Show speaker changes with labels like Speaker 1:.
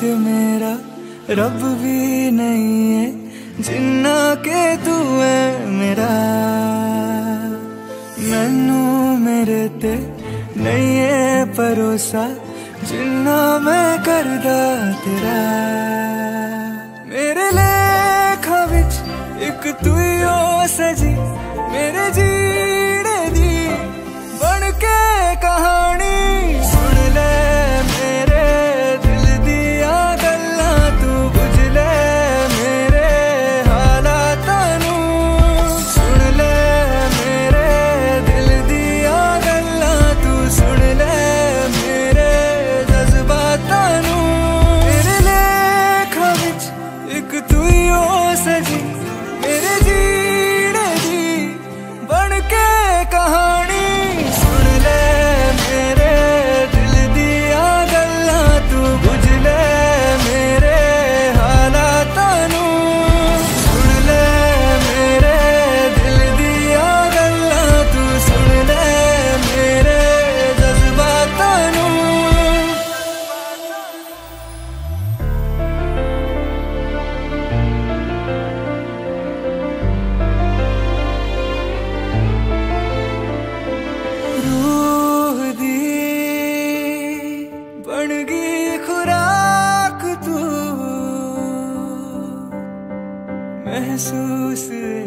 Speaker 1: मेरा रब भी नहीं है, जिन्ना के तू है मेरा। मैनू मेरे ते नहीं है भरोसा, जिन्ना मैं करदा तेरा। मेरे लेखा विच एक तू ही ओ सजी, मेरे जीने दी बन के कहानी। सुन ले मेरे दिल दिया गल्लां, तू बुझ ले मेरे हालातां नू। सुन ले मेरे दिल दिया गल्लां, तू सुन ले मेरे जज्बातां नू। मेरे लेखा विच एक तू ही ओ सजी, मेरे जीने दी बन के कहानी। सुन ले मेरे दिल दिया गल्लां, तू बुझ ले मेरे हालातां नू। सुन ले मेरे दिल दिया गल्लां, तू सुन ले मेरे जज्बातां नू। रूह दी बन गई खुराक तू, महसूस